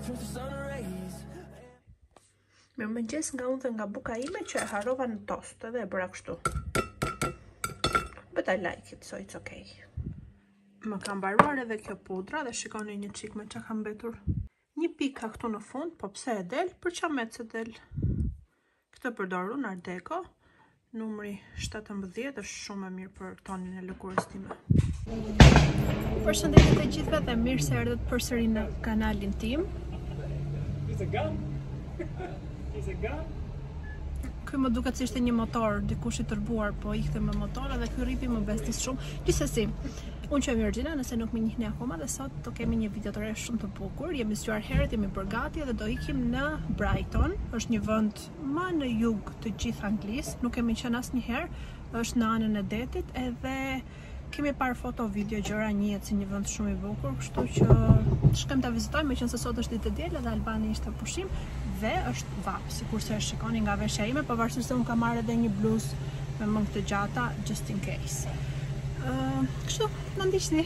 Mirëmëngjes nga unë dhe nga buka ime që e harrova në tost edhe e bëra kështu. But I like it, so it's okay. Më kam mbaruar edhe kjo pudra dhe shikoni një çik me çka kam mbetur. Një pika këtu në fund, po pse e del? Për çamet se del. Këtë përdoru në Art Deco, numri 17 është shumë e mirë për tonin e lëkurës time. Përshëndetje të gjithëve dhe mirë se erdhët përsëri në kanalin tim. It's a gun. It's a gun. Ky më duket si ishte një motor, dikush i tërbuar, po ikte me motor dhe ky rripi më bestis shumë. Gjithsesi, unë që Virginia, nëse nuk më njihni akoma, dhe sot do kemi një video të re shumë të bukur. Jemi zgjuar herët, jemi përgati dhe do ikim në Brighton. Është një vend më në jug të gjithë Anglisë, nuk kemi qenë asnjëherë, është në anën e detit edhe kemi parë foto, video, gjëra, njihet si një vend shumë i bukur, kështu që shkojmë ta vizitojmë, meqense sot është ditë e diel dhe Albani ishte pushim dhe është vap, sikurse e shikoni nga veshja ime, pavarësisht se unë kam marrë edhe një bluzë me mëngë të gjata just in case. Kështu, na ndiqni.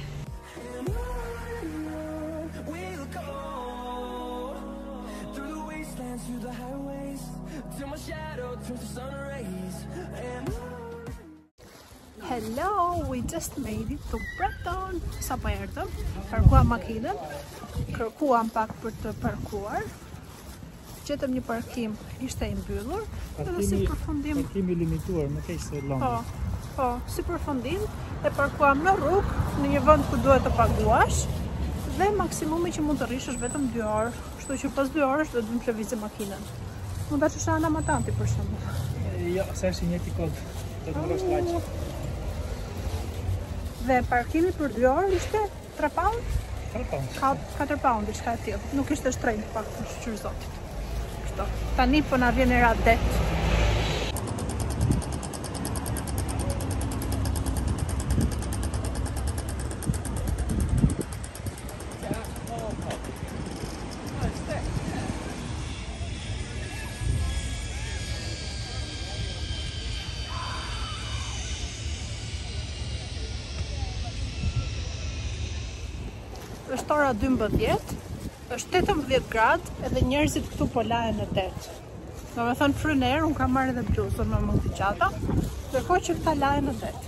Hello, we just made it to Brighton. Sa po erdhëm, parkuam makinën, kërkuam pak për të parkuar. Gjetëm një parkim, ishte i mbyllur, edhe si përfundim. Parkimi limituar, më keq se Londra. Po, si përfundim e parkuam në rrugë, në një vend ku duhet të paguash, dhe maksimumi që mund të rrish është vetëm 2 orë, kështu që pas 2 orësh do të vim të lëvizim makinën. Mund ta çesh ana Matanti për shembull. Jo, se është një kod. Do të mbrosh kaq. Dhe parkimi për 2 orë ishte 3 pound? 3 pound. 4 pound, diçka e tillë. Nuk ishte shtrenjtë pak të shqyrë zotit. Kështu. Tani po na vjen era det. Është ora 12, është 18 gradë edhe njerëzit këtu po lahen në det. Do me thënë fryn erë, unë kam marrë edhe bluzën me mëngë të gjata, ndërkohë që këta lahen në det.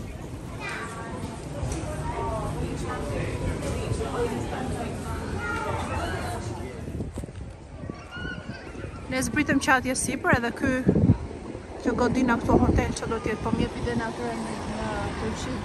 Ne zbritëm qatje sipër edhe kjo godina këtu hotel që do t'jetë, po mjet vide natyre në Turqi.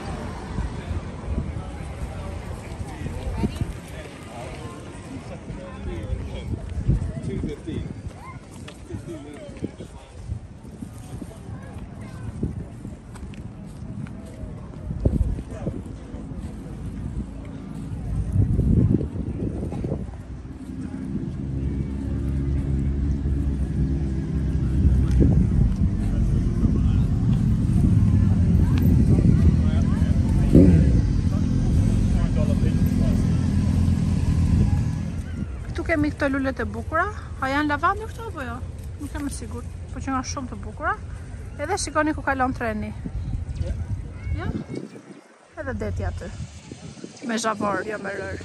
Kemi këto lulet e bukura, a janë lavandi këto apo jo? Nuk jam e sigurt, po që nga shumë të bukura. Edhe shikoni ku kalon treni. Ja? Edhe deti aty. Me zhavor, jo me rër.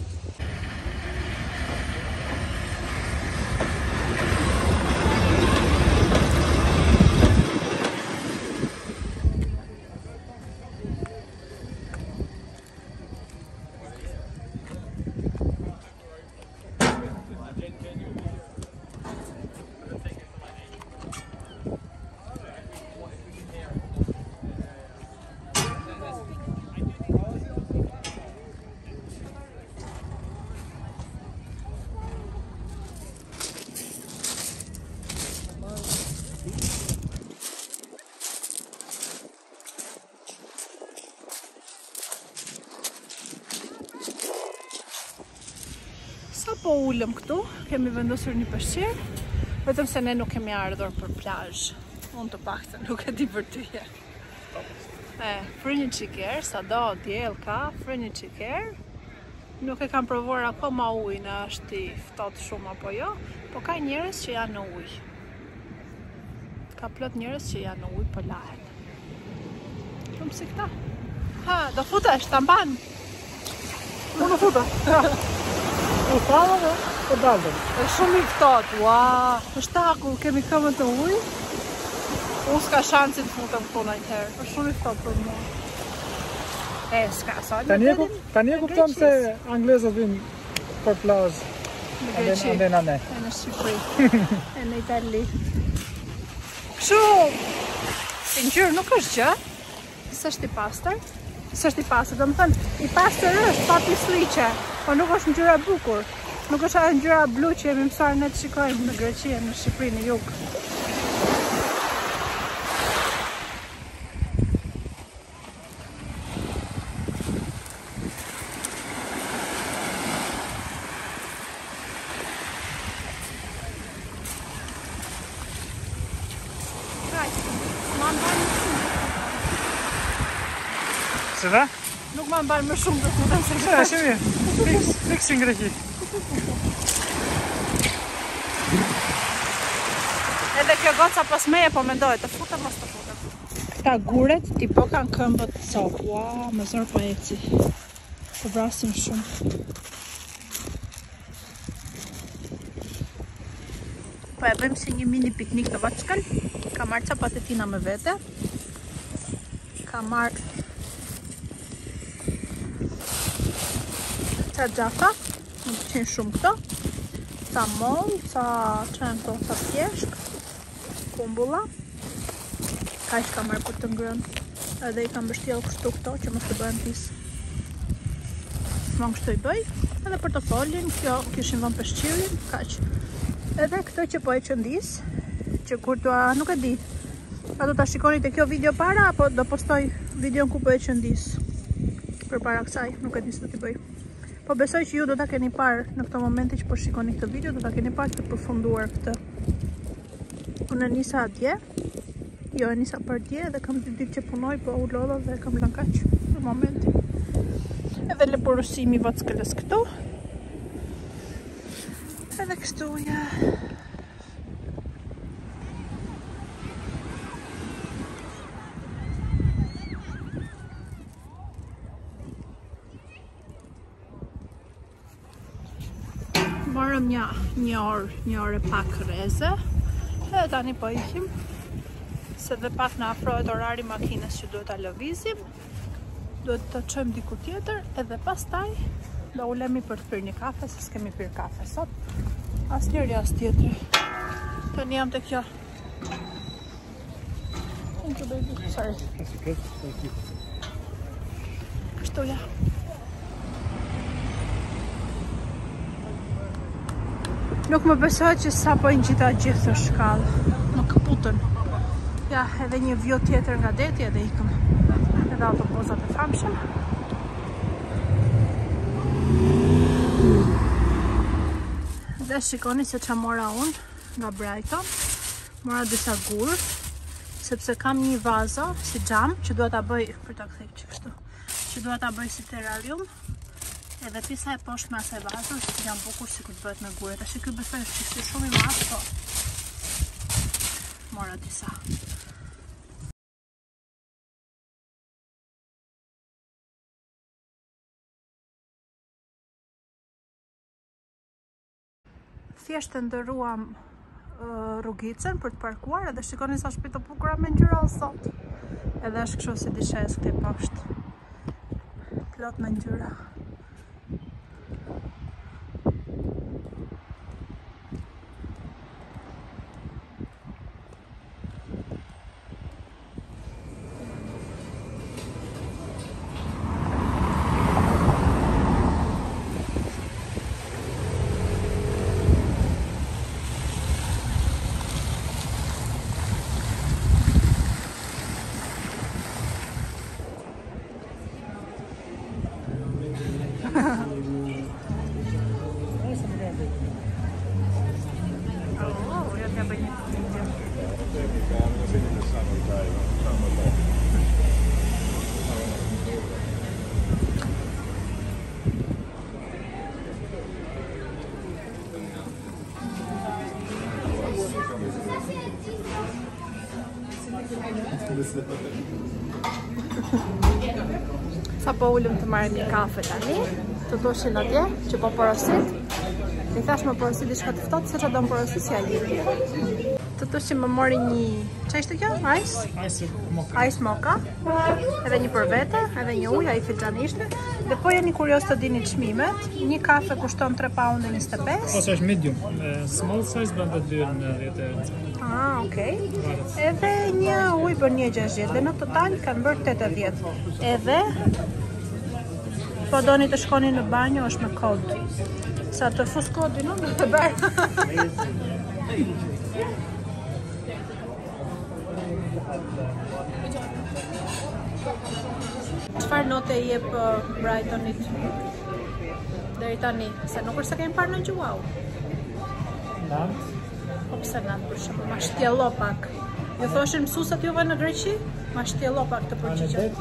Sa po ullëm këtu, kemi vendosur një peshqir, vetëm se ne nuk kemi ardhur për plazh. Unë të paktën, nuk e di për tyje. Fry një qiker, sa do djel ka, fry një qiker. Nuk e kam provuar akoma ujin, është i ftohtë shumë apo jo, po ka njerëz që janë në ujë. Ka plot njerëz që janë në ujë po lahen. Shumë si këta. Ha, do futesh, ta mban. Nuk do futa. U fala dhe. Po dalëm. Është shumë i ftohtë, ua. Është taku, kemi këmbën të ujë. Unë s'ka shansi të futem këtu najtëherë. Është shumë i ftohtë për mua. S'ka sa. Tani e kupton se anglezët vinë për plazh. Ande në ne. E në Shqipëri. E në Itali. Kështu. I ngjyrë nuk është gjë. S'është i pastër. S'është i pastër, do të thënë, i pastër është pa pisliqe, po nuk është ngjyra e bukur. Nuk është ajo ngjyra blu që jemi mësuar ne të shikojmë në Greqi, në Shqipëri, në jug. Se dhe? Nuk ma mbarë më shumë të futem se Shë, mirë. Fiks në Greqi. Edhe kjo goca pas meje po mendoj të futem mos të futem. Këta guret t'i po kanë këmbët të copë. Ua, më zërë po eci. Po vrasim shumë. Po e bëjmë si një mini piknik të vaçkën. Ka marrë ca patetina me vete. Ka marrë ca gjaka, më të qenë shumë këto, ca moll, ca qenë këto, ca pjeshk, kumbulla, ka që ka marrë për të ngrënë, edhe i kam bështjel kështu këto që mos të bëhen pisë. Shmon kështu i bëj, edhe portofolin, kjo kishin vën peshqirin, ka që. Edhe këto që po e qëndis, që kur tua, nuk e di, a do të shikoni të kjo video para, apo do postoj videon ku po e qëndis, për para kësaj, nuk e di së të t'i bëj. Po besoj që ju do ta keni parë në këto momente që po shikoni këtë video, do ta keni parë të përfunduar këtë. Unë e nisa atje, jo e nisa për dje dhe kam 2 ditë që punoj, po u lodha dhe kam lënë kaq në momentin. Edhe leporosimi Vackëles këtu. Edhe kështu ja. Morëm një orë e pak reze, edhe tani po ikim, se dhe pak në afrohet orari makines që duhet ta lëvizim, duhet të çojmë diku tjetër, edhe pastaj do ulemi për të pirë një kafe, se s'kemi pirë kafe sot, as njëri as tjetri. Tani jam të kjo. Thank you baby, sorry. Kështu ja. Nuk më besohet që sa po ngjita gjithë shkallë. Më kaputën. Ja, edhe një vjo tjetër nga deti edhe ikëm. Edhe autobusat e famshëm. Dhe shikoni se që mora unë nga Brighton. Mora disa gurë, sepse kam një vazo si xham që duhet ta bëj për ta kthyer që kështu. Që duhet ta bëj si terrarium. Edhe pisa e poshtë me asaj vazës janë bukur si kur të bëhet me gure. Tash ky besoj është çishti shumë i madh, po mora disa. Thjesht të ndëruam rrugicën për të parkuar edhe shikoni sa shtëpi të bukura me ngjyra sot. Edhe është kështu si dishes këtej poshtë. Plot me ngjyra. Sa po ullëm të marrim një kafe tani, të doshin atje, që po porosit. I thash më porosi diçka të ftohtë, se çfarë do porosi si ai. Të thosh që më mori një, çfarë ishte kjo? Ice mocha. Edhe një për vete, edhe një ujë, ai filxhan ishte. Dhe po jeni kurioz të dini çmimet. Një kafe kushton 3 pound e 25. Ose është medium, small size bën të dy në 10 euro. Ah, okay. Edhe një ujë bën 1.60 dhe në total kanë bërë 80. Edhe po doni të shkoni në banjo është me kod. Sa të fus kodin, no? Të bërë. Çfarë note I jep Brightonit deri tani? Se nuk është se kemi parë në Gjuau. Po pse natë për shumë, ma shtjello pak. Ju thoshin mësusat juve në Greqi? Ma shtjello pak të përgjigjet.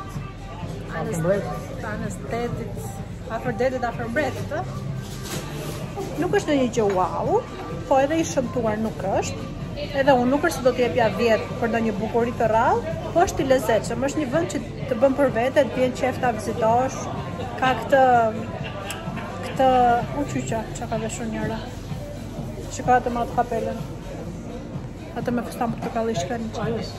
Anës detit, afër detit, afër mbretit, Nuk është në një gjë wow, po edhe I shëmtuar nuk është. Edhe unë nuk është se do t'jepja 10 për ndonjë bukuri të rrallë, po është I lezetshëm, është një vend që të bën për vete, të vjen qef ta vizitosh, ka këtë uqyqa që ka veshur njëra. Shiko atë me atë kapelen. Atë me fustan portokalli shkën në qajus.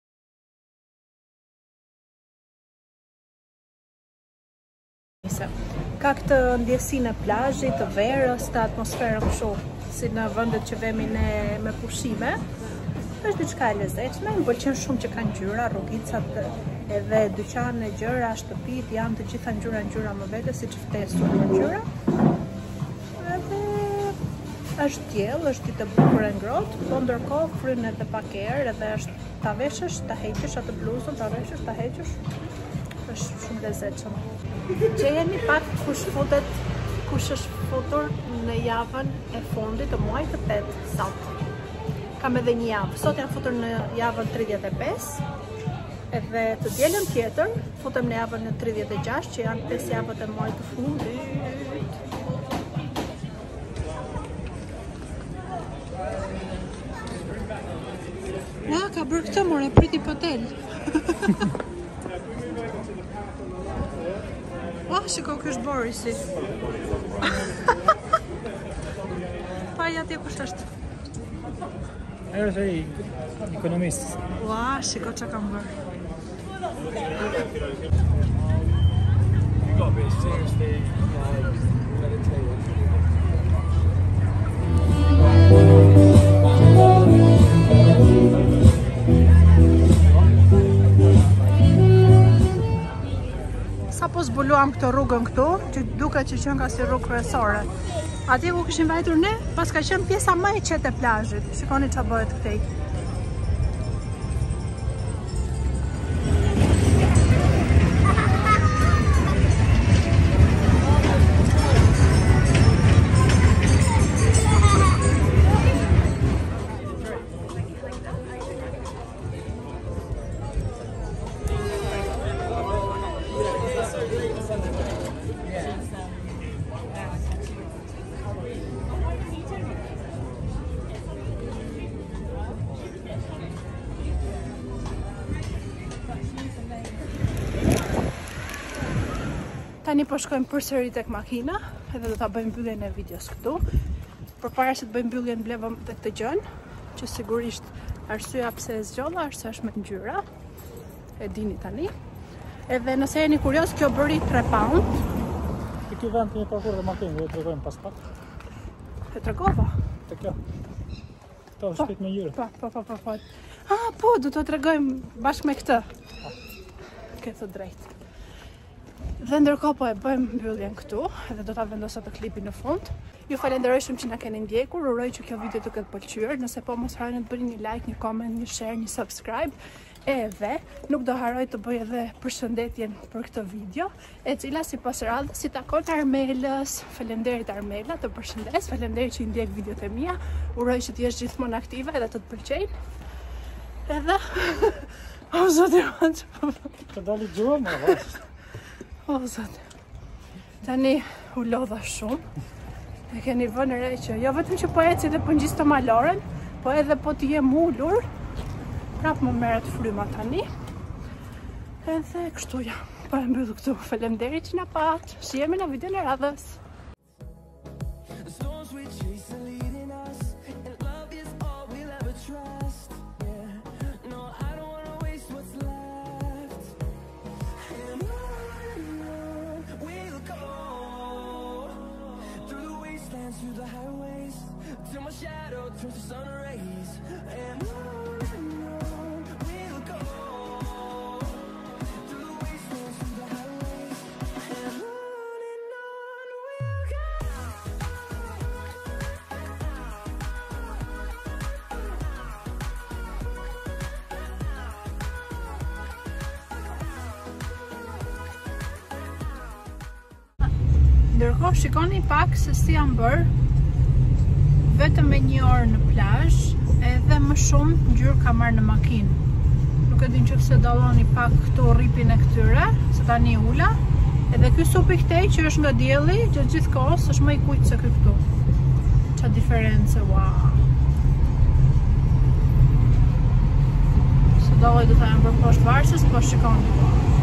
Ka këtë ndjesinë e plazhit, të verës, të atmosferën kështu, si në vendet që vemi ne me pushime. Është diçka e lezetshme, më pëlqen shumë që kanë ngjyra, rrugicat edhe dyqane, gjëra, shtëpit, janë të gjitha ngjyra më vete, siç ftesur me ngjyra. Edhe është diell, është ditë e bukur e ngrohtë, po ndërkohë fryn edhe pak erë, edhe është ta veshësh, ta heqësh atë bluzën, ta veshësh, ta heqësh. Është shumë lezetshëm. Gjejeni pak kush është futur në javën e fundit të muajit të 8 sot. Kam edhe një javë. Sot jam futur në javën 35. Edhe të dielën tjetër futem në javën e 36, që janë 5 javët e muajit të fundit. Ja, ka bërë këtë more, priti hotel. Shiko, kjo është Borisi. Pa I atje kush është? Ajo është ai ekonomist. Ua, shiko që kam bërë. Po zbuluam këtë rrugën këtu, që duket që qenë ka si rrugë kryesore. Atje ku kishim vajtur ne, pas ka qenë pjesa më e qetë e plazhit. Shikoni ç'a bëhet këtej. Tani po shkojmë përsëri tek makina, edhe do ta bëjmë mbylljen e videos këtu. Përpara se të bëjmë mbylljen blevëm tek këtë gjën, që sigurisht arsyeja pse e zgjolla është se është me ngjyra. E dini tani. Edhe nëse jeni kurioz, kjo bëri 3 pound. Ky vend një parkur dhe makinë, do të tregojmë pas pak. E tregova? Te kjo. Këto është shpejt me ngjyrë. Po. Ah, po, do të tregojmë bashkë me këtë. Ke thënë drejt. Dhe ndërkohë po e bëjmë mbylljen këtu, edhe do ta vendosë atë klipin në fund. Ju falenderoj shumë që na keni ndjekur, uroj që kjo video të ketë pëlqyer. Nëse po, mos harroni të bëni një like, një comment, një share, një subscribe. Edhe nuk do harroj të bëj edhe përshëndetjen për këtë video, e cila sipas radhës si takon Armelës. Faleminderit Armela, të përshëndes, faleminderit që I ndjek videot e mia. Uroj që të jesh gjithmonë aktive edhe të pëlqejnë. Edhe o zoti, të dali gjua më vash. O zoti. Tani u lodha shumë. E keni vënë re që jo vetëm që po eci dhe po ngjis të maloren, po edhe po të jem ulur, prap më merret fryma tani. Edhe kështu ja, po e mbyll këtu. Faleminderit që na pat. Shihemi në videon e radhës. we're chasing leading us, and love is all we'll ever trust. Yeah, no, I don't wanna waste what's left. And on we'll go, through the wastelands, through the highways, till my shadow turns to sun rays. And on we'll go, through the wastelands, through the highways, and on we'll go. Ndërkohë shikoni pak se si jam bërë vetëm me 1 orë në plazh, edhe më shumë ngjyrë ka marrë në makinë. Nuk e di nëse dalloni pak këtu rripin e këtyre, se tani ula. Edhe ky supi këtej që është nga dielli, gjatë gjithë kohës është më i kuq se ky këtu. Ç'a diferencë, wow. Se dalli do ta jam bërë poshtë varsës, po shikoni.